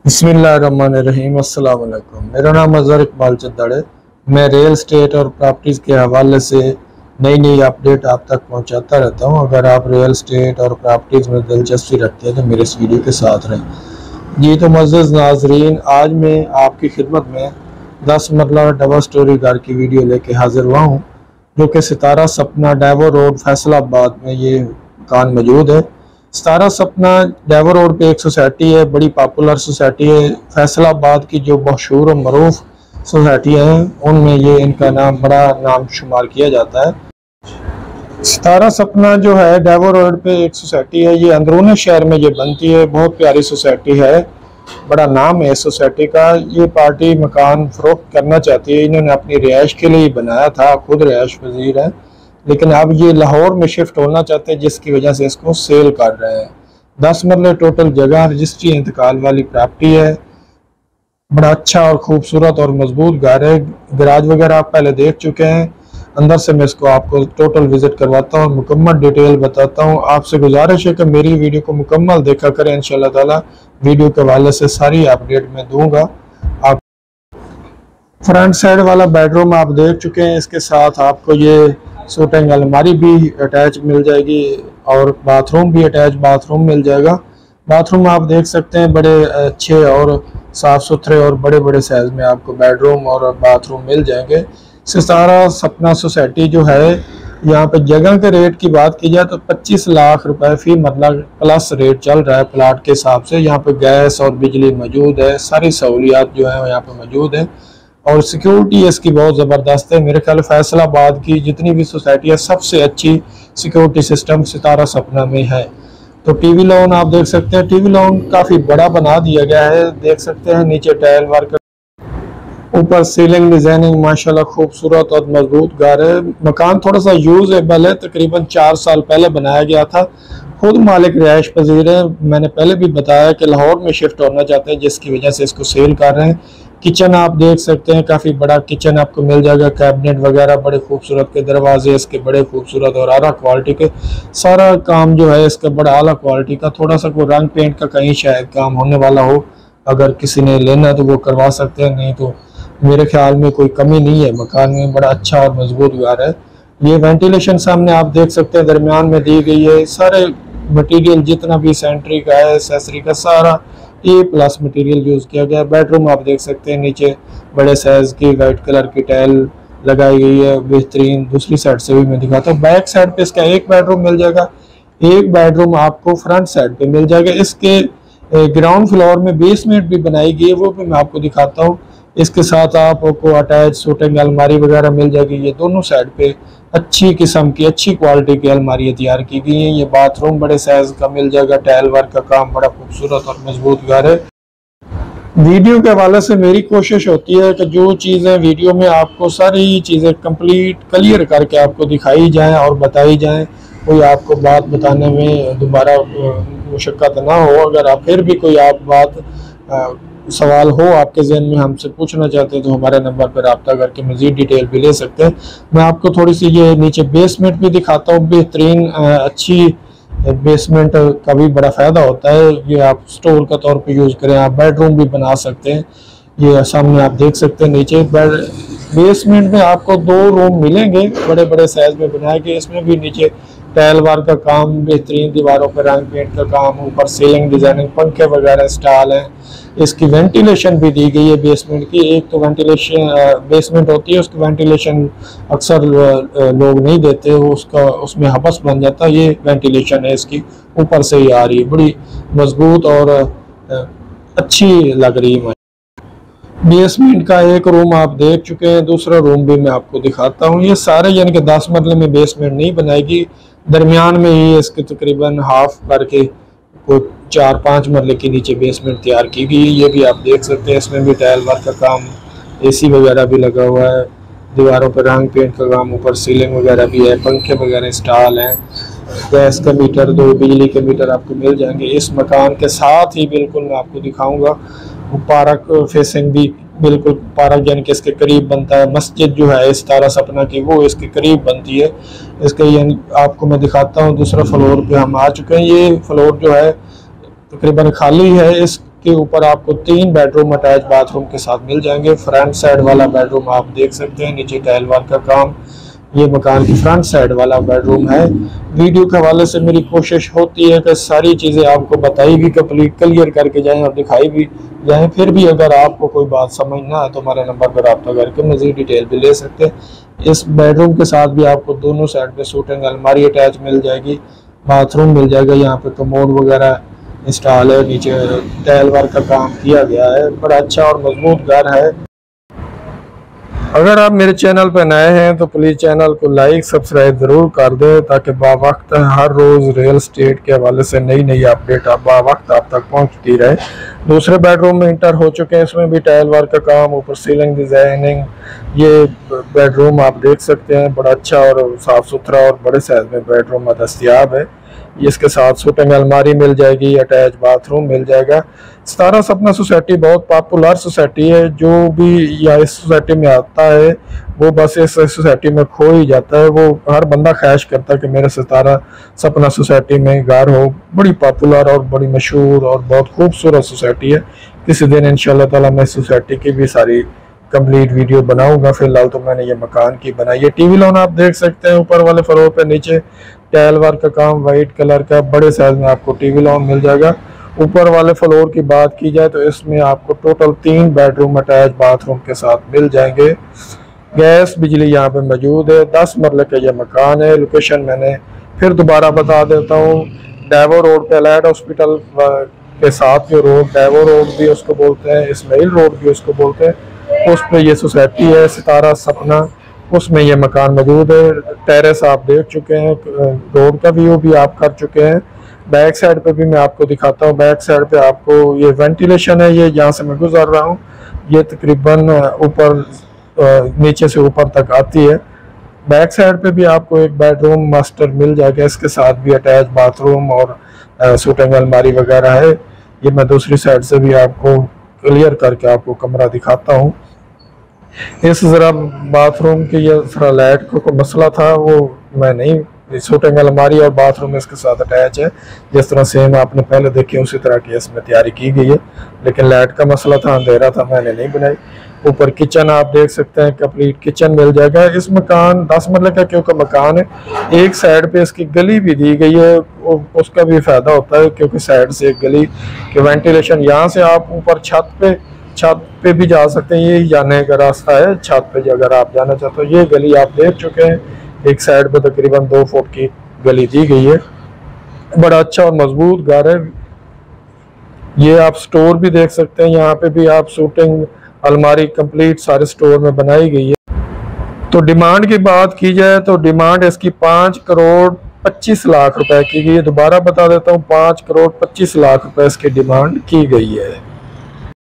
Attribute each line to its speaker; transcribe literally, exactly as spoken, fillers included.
Speaker 1: बिस्मिल्लाहिर्रहमानिर्रहीम। अस्सलाम वालेकुम। मेरा नाम अज़हर इकबाल चद्दड़ है। मैं रियल स्टेट और प्रॉपर्टीज़ के हवाले से नई नई अपडेट आप तक पहुंचाता रहता हूं। अगर आप रियल स्टेट और प्रॉपर्टीज़ में दिलचस्पी रखते हैं तो मेरे इस वीडियो के साथ रहें। जी तो मुअज़्ज़ज़ नाज़रीन, आज मैं आपकी खिदमत में दस मरला डबल स्टोरी घर की वीडियो लेके हाजिर हुआ हूँ, जो कि सितारा सपना डेवो रोड फैसलाबाद में ये मकान मौजूद है। सितारा सपना डेवो रोड पे एक सोसाइटी है, बड़ी पॉपुलर सोसाइटी है। फैसलाबाद की जो मशहूर और मरूफ सोसाइटी है उनमें ये इनका नाम बड़ा नाम शुमार किया जाता है। सितारा सपना जो है डेवो रोड पे एक सोसाइटी है, ये अंदरूनी शहर में ये बनती है। बहुत प्यारी सोसाइटी है, बड़ा नाम है इस सोसाइटी का। ये पार्टी मकान फरोख्त करना चाहती है, इन्होंने अपनी रिहाइश के लिए बनाया था, खुद रिहाइश पजीर है, लेकिन अब ये लाहौर में शिफ्ट होना चाहते हैं, जिसकी वजह से इसको सेल कर रहे हैं। दस मरले टोटल जगह, रजिस्ट्री इंतकाल वाली प्रॉपर्टी है। बड़ा अच्छा और खूबसूरत और मजबूत घर है। गैराज वगैरह आप पहले देख चुके हैं। अंदर से मैं इसको आपको टोटल विजिट करवाता हूँ, मुकम्मल डिटेल बताता हूँ। आपसे गुजारिश है कि मेरी वीडियो को मुकम्मल देखा करें। इंशाल्लाह ताला वीडियो के हवाले से सारी अपडेट मैं दूंगा। आप फ्रंट साइड वाला बेडरूम आप देख चुके हैं, इसके साथ आपको ये शूटिंग अलमारी भी अटैच मिल जाएगी और बाथरूम भी अटैच बाथरूम मिल जाएगा। बाथरूम आप देख सकते हैं, बड़े अच्छे और साफ़ सुथरे और बड़े बड़े साइज़ में आपको बेडरूम और बाथरूम मिल जाएंगे। सितारा सपना सोसाइटी जो है, यहाँ पे जगह के रेट की बात की जाए तो पच्चीस लाख रुपए फी मतलब प्लस रेट चल रहा है प्लाट के हिसाब से। यहाँ पे गैस और बिजली मौजूद है, सारी सहूलियात जो है यहाँ पे मौजूद है और सिक्योरिटी इसकी बहुत ज़बरदस्त है। मेरे ख्याल फैसलाबाद की जितनी भी सोसाइटी है सबसे अच्छी सिक्योरिटी सिस्टम सितारा सपना में है। तो टीवी लॉन आप देख सकते हैं, टीवी लॉन काफ़ी बड़ा बना दिया गया है, देख सकते हैं। नीचे टाइल वर्क, ऊपर सीलिंग डिजाइनिंग माशाल्लाह खूबसूरत और मजबूत घर है। मकान थोड़ा सा यूजेबल है, तकरीबन चार साल पहले बनाया गया था। खुद मालिक रिहाइश पजीर है। मैंने पहले भी बताया कि लाहौर में शिफ्ट होना चाहते हैं, जिसकी वजह से इसको सेल कर रहे हैं। किचन आप देख सकते हैं, काफ़ी बड़ा किचन आपको मिल जाएगा। कैबिनेट वगैरह बड़े खूबसूरत के, दरवाजे इसके बड़े खूबसूरत और आला क्वालिटी के। सारा काम जो है इसका बड़ा आला क्वालिटी का। थोड़ा सा कोई रंग पेंट का कहीं शायद काम होने वाला हो, अगर किसी ने लेना तो वो करवा सकते हैं, नहीं तो मेरे ख्याल में कोई कमी नहीं है मकान में। बड़ा अच्छा और मजबूत घर है। ये वेंटिलेशन सामने आप देख सकते हैं दरमियान में दी गई है। सारे मटेरियल जितना भी सेंट्री का है, एसेसरी का, सारा ए प्लस मटेरियल यूज़ किया गया है। बेडरूम आप देख सकते हैं, नीचे बड़े साइज़ की वाइट कलर की टाइल लगाई गई है, बेहतरीन। दूसरी साइड से भी मैं दिखाता हूँ। बैक साइड पे इसका एक बेडरूम मिल जाएगा, एक बेडरूम आपको फ्रंट साइड पे मिल जाएगा। इसके ग्राउंड फ्लोर में बेसमेंट भी बनाई गई है, वो भी मैं आपको दिखाता हूँ। इसके साथ आपको अटैच शूटिंग अलमारी वगैरह मिल जाएगी। ये दोनों साइड पे अच्छी किस्म की अच्छी क्वालिटी की अलमारियाँ तैयार की गई हैं। ये बाथरूम बड़े साइज का मिल जाएगा। टाइल वर्क का काम, बड़ा खूबसूरत और मजबूत घर है। वीडियो के हवाले से मेरी कोशिश होती है कि जो चीज़ें वीडियो में आपको सारी चीज़ें कंप्लीट क्लियर करके आपको दिखाई जाएं और बताई जाएं, कोई आपको बात बताने में दोबारा मुशक्कत ना हो। अगर आप फिर भी कोई आप बात आ, सवाल हो आपके जहन में, हमसे पूछना चाहते हैं तो हमारे नंबर पर रब्ता करके मज़ीद डिटेल भी ले सकते हैं। मैं आपको थोड़ी सी ये नीचे बेसमेंट भी दिखाता हूँ। बेहतरीन अच्छी बेसमेंट का भी बड़ा फ़ायदा होता है। ये आप स्टोर का तौर पे यूज़ करें, आप बेडरूम भी बना सकते हैं। ये सामने आप देख सकते हैं। नीचे बेड बेसमेंट में आपको दो रूम मिलेंगे, बड़े बड़े साइज में बनाए गए। इसमें भी नीचे टाइल वर्क का काम, बेहतरीन दीवारों पर रंग पेंट का काम, ऊपर सीलिंग डिजाइनिंग, पंखे वगैरह स्टॉल हैं। इसकी वेंटिलेशन भी दी गई है बेसमेंट की। एक तो वेंटिलेशन बेसमेंट होती है, उसकी वेंटिलेशन अक्सर लोग नहीं देते, उसका उसमें हबस बन जाता है। ये वेंटिलेशन है इसकी, ऊपर से ही आ रही है, बड़ी मजबूत और अच्छी लग रही है। बेसमेंट का एक रूम आप देख चुके हैं, दूसरा रूम भी मैं आपको दिखाता हूँ। ये सारे यानी कि दस मरले में बेसमेंट नहीं बनाएगी, दरमियान में ही इसके तकरीबन हाफ करके कोई चार पाँच मरले के नीचे बेसमेंट तैयार की गई। ये भी आप देख सकते हैं। इसमें भी टाइल वर्क का काम, एसी वगैरह भी लगा हुआ है, दीवारों पर रंग पेंट का काम, ऊपर सीलिंग वगैरह भी है, पंखे वगैरह इंस्टॉल हैं। गैस का मीटर, दो बिजली के मीटर आपको मिल जाएंगे। इस मकान के साथ ही बिल्कुल मैं आपको दिखाऊंगा पार्क फेसिंग भी, बिल्कुल पार्क यानी कि इसके करीब बनता है। मस्जिद जो है सितारा सपना की, वो इसके करीब बनती है। इसके यानी आपको मैं दिखाता हूँ। दूसरा फ्लोर पे हम आ चुके हैं। ये फ्लोर जो है तकरीबन खाली है। इस के ऊपर आपको तीन बेडरूम अटैच बाथरूम के साथ मिल जाएंगे। फ्रंट साइड वाला बेडरूम आप देख सकते हैं, नीचे टाइल वर्क का काम। ये मकान की फ्रंट साइड वाला बेडरूम है। वीडियो के हवाले से मेरी कोशिश होती है कि सारी चीज़ें आपको बताई भी कंप्लीट क्लियर करके जाएं और दिखाई भी जाएं। फिर भी अगर आपको कोई बात समझ ना आए तो हमारे नंबर पर रब्ता करके मज़ीद डिटेल भी ले सकते हैं। इस बेडरूम के साथ भी आपको दोनों साइड पे सूटिंग अलमारी अटैच मिल जाएगी, बाथरूम मिल जाएगा। यहाँ पे कमोड वगैरह इंस्टॉल है, नीचे टाइल वर्क का काम किया गया है। बड़ा अच्छा और मजबूत घर है। अगर आप मेरे चैनल पर नए हैं तो प्लीज़ चैनल को लाइक सब्सक्राइब ज़रूर कर दें ताकि बावक्त हर रोज़ रियल एस्टेट के हवाले से नई नई अपडेट आप बावक्त आप तक पहुंचती रहे। दूसरे बेडरूम में इंटर हो चुके हैं, इसमें भी टाइल वर्क का काम, ऊपर सीलिंग डिज़ाइनिंग। ये बेडरूम आप देख सकते हैं, बड़ा अच्छा और साफ़ सुथरा और बड़े साइज में बेडरूम दस्तियाब है। इसके साथ सूटिंग अलमारी मिल जाएगी, अटैच बाथरूम मिल जाएगा। सतारा सपना सोसाइटी बहुत पॉपुलर सोसाइटी है। जो भी या इस सोसाइटी में आता है वो बस इस सोसाइटी में खो ही जाता है। वो हर बंदा ख्वाहिश करता है कि मेरे सतारा सपना सोसाइटी में घर हो। बड़ी पॉपुलर और बड़ी मशहूर और बहुत खूबसूरत सोसाइटी है। किसी दिन इंशाल्लाह ताला मैं सोसाइटी की भी सारी कंप्लीट वीडियो बनाऊंगा। फिलहाल तो मैंने ये मकान की बनाई है। टीवी लॉन आप देख सकते हैं ऊपर वाले फ्लोर पे, नीचे टाइल वर्क का काम वाइट कलर का, बड़े साइज में आपको टीवी लॉन मिल जाएगा। ऊपर वाले फ्लोर की बात की जाए तो इसमें आपको टोटल तीन बेडरूम अटैच बाथरूम के साथ मिल जाएंगे। गैस बिजली यहाँ पे मौजूद है। दस मरले का यह मकान है। लोकेशन मैंने फिर दोबारा बता देता हूँ, डेवो रोड पे एलाइड हॉस्पिटल के साथ जो रोड, डेवो रोड भी उसको बोलते हैं, इस्माइल रोड भी उसको बोलते हैं, उस पे ये सोसाइटी है सितारा सपना। उसमें ये मकान मौजूद है। टेरेस आप देख चुके हैं, रोड का व्यू भी आप कर चुके हैं। बैक साइड पे भी मैं आपको दिखाता हूँ। बैक साइड पे आपको ये वेंटिलेशन है, ये जहाँ से मैं गुजर रहा हूँ ये तकरीबन ऊपर नीचे से ऊपर तक आती है। बैक साइड पे भी आपको एक बेडरूम मास्टर मिल जाएगा, इसके साथ भी अटैच बाथरूम और सूटिंग अलमारी वगैरह है। ये मैं दूसरी साइड से भी आपको क्लियर करके आपको कमरा दिखाता हूँ। इस जरा बाथरूम की ये थोड़ा लाइट को कोई मसला था, वो मैं नहीं, सूटिंग अलमारी और बाथरूम इसके साथ अटैच है। जिस तरह सेम आपने पहले देखी उसी तरह की इसमें तैयारी की गई है, लेकिन लाइट का मसला था, अंधेरा था, मैंने नहीं बनाई। ऊपर किचन आप देख सकते हैं, कंप्लीट किचन मिल जाएगा। इस मकान दस मरले का क्योंकि मकान है, एक साइड पे इसकी गली भी दी गई है, उसका भी फायदा होता है क्योंकि साइड से एक गली के वेंटिलेशन, यहाँ से आप ऊपर छत पे छत पे भी जा सकते हैं। ये जाने का रास्ता है छत पे, अगर आप जाना चाहते हो। ये गली आप देख चुके हैं, एक साइड पे तकरीबन दो फुट की गली दी गई है। बड़ा अच्छा और मजबूत घर है। ये आप स्टोर भी देख सकते हैं, यहाँ पे भी आप शूटिंग अलमारी कंप्लीट सारे स्टोर में बनाई गई है। तो डिमांड की बात की जाए तो डिमांड इसकी पाँच करोड़ पच्चीस लाख रुपए की गई है। दोबारा बता देता हूँ, पाँच करोड़ पच्चीस लाख रुपए इसकी डिमांड की गई है।